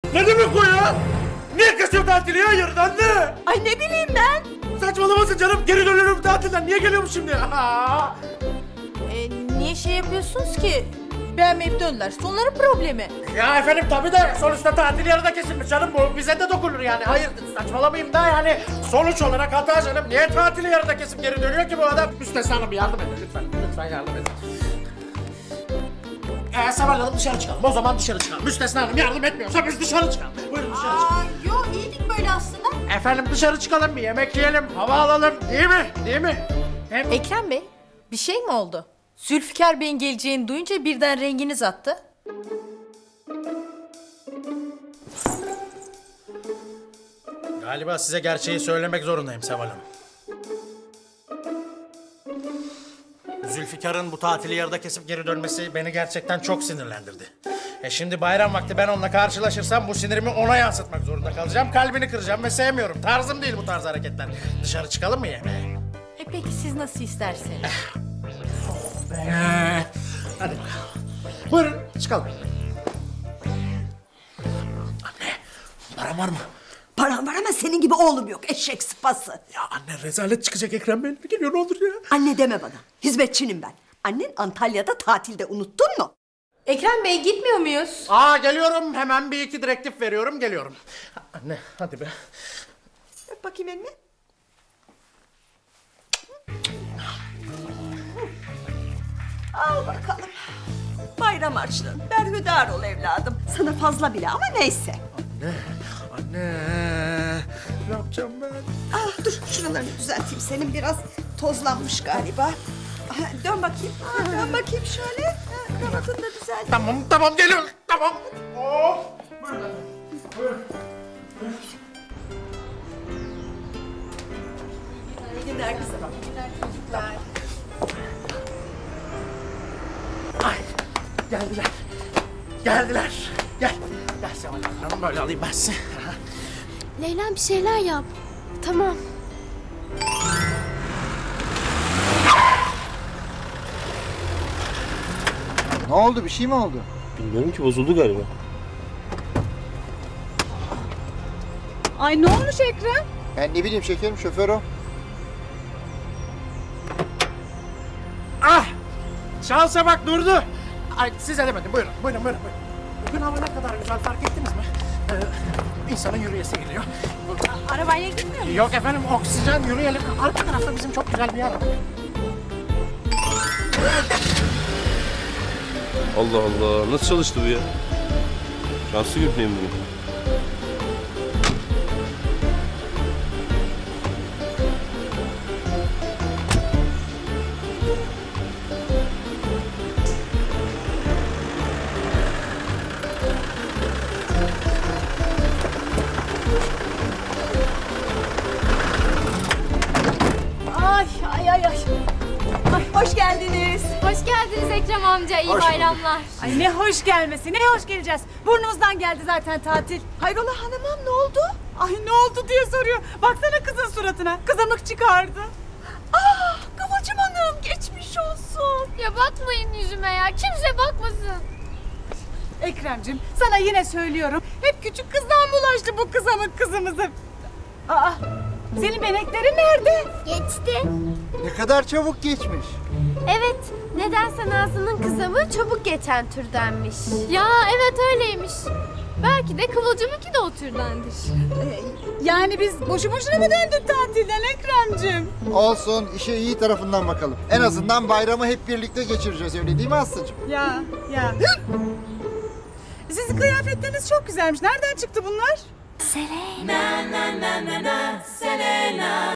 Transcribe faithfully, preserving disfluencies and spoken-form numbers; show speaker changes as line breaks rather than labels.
Ne demek o ya? Niye kaçıyor tatili ya yarın anne?
Ay ne bileyim ben.
Saçmalamasın canım. Geri dönüyorum tatilden. Niye geliyorum şimdi?
E, niye şey yapıyorsunuz ki? Beğenmeyip döndüler. Onların problemi.
Ya efendim tabii de sonuçta tatil yarıda kesilmiş canım. Bu bize de dokunur yani. Hayır saçmalamayayım da yani sonuç olarak hata canım. Niye tatili yarıda kesip geri dönüyor ki bu adam? Müstesna Hanım yardım edin lütfen. Lütfen yardım edin. Ee, sabahlayalım dışarı çıkalım. O zaman dışarı çıkalım. Müstesna Hanım yardım etmiyorsa biz dışarı çıkalım. Buyurun dışarı çıkalım.
Aa, yo iyiydik böyle aslında.
Efendim dışarı çıkalım, bir yemek yiyelim, hava alalım. Değil mi? Değil mi? Hem...
Ekrem Bey, bir şey mi oldu? Zülfikar Bey'in geleceğini duyunca birden renginiz attı.
Galiba size gerçeği söylemek zorundayım Seval Hanım. Zülfikar'ın bu tatili yarıda kesip geri dönmesi beni gerçekten çok sinirlendirdi. E şimdi bayram vakti ben onunla karşılaşırsam bu sinirimi ona yansıtmak zorunda kalacağım. Kalbini kıracağım ve sevmiyorum. Tarzım değil bu tarz hareketler. Dışarı çıkalım mı yemeğe?
E peki siz nasıl isterseniz?
Ee, hadi bakalım. Buyurun çıkalım. Anne, param var mı?
Param var ama senin gibi oğlum yok, eşek sıpası.
Ya anne rezalet çıkacak Ekrem Bey. Bir geliyor ne olur ya.
Anne deme bana, hizmetçinim ben. Annen Antalya'da tatilde, unuttun mu?
Ekrem Bey gitmiyor muyuz?
Aa geliyorum, hemen bir iki direktif veriyorum, geliyorum. Anne hadi be.
Öp bakayım elini. Al bakalım. Bayram harçlığın, berhudar ol evladım. Sana fazla bile ama neyse.
Anne, anne. Ne yapacağım ben?
Ah, dur şuralarını düzelteyim, senin biraz tozlanmış galiba. Ah, dön bakayım, ah, dön bakayım şöyle. Ah, kravatını da düzelt.
Tamam, tamam geliyorum, tamam. Oh, buyurun efendim, buyurun.
İyi günler kızım. İyi günler çocuklar.
Ay, geldiler. Geldiler. Gel. Gel Seval Hanım, böyle alayım ben sizi.
Leyla bir şeyler yap. Tamam.
Ne oldu? Bir şey mi oldu?
Bilmiyorum ki, bozuldu galiba.
Ay ne olmuş Ekrem?
Ben ne bileyim şekerim, şoför o.
Ah! Şansa bak durdu. Ay siz edemedim. Buyurun, buyurun, buyurun. buyurun. Bugün hava ne kadar güzel, fark ettiniz mi? Ee, insanın yürüyesi geliyor.
Arabayla gitmiyor mu?
Yok efendim, oksijen yürüyelim. Arka tarafta bizim çok güzel bir yer var.
Allah Allah, nasıl çalıştı bu ya? Şanslı görüneyim bugün.
Ay ay ay ay. Ay hoş geldiniz.
Hoş geldiniz Ekrem amca. İyi bayramlar.
Ay ne hoş gelmesi, ne hoş geleceğiz. Burnumuzdan geldi zaten tatil. Hayrola hanımım, ne oldu? Ay ne oldu diye soruyor. Baksana kızın suratına. Kızamık çıkardı. Ah Kıvılcım Hanım, geçmiş olsun.
Ya bakmayın yüzüme ya. Kimse bakmasın.
Ekrem'cim sana yine söylüyorum. Hep küçük kızdan bulaştı bu kızamık kızımızı. Aa, senin beneklerin nerede?
Geçti.
Ne kadar çabuk geçmiş.
Evet. Nedense Nazlı'nın kızamı çabuk geçen türdenmiş. Ya evet öyleymiş. Belki de Kıvılcım'ınki de o türdendir.
Ee, yani biz boşu boşuna mı döndük tatilden Ekrem'cim?
Olsun, işe iyi tarafından bakalım. En azından bayramı hep birlikte geçireceğiz, öyle değil mi Aslı'cığım?
Ya ya. Sizin kıyafetleriniz çok güzelmiş. Nereden çıktı bunlar?
Selena. Na na na na na. Selena.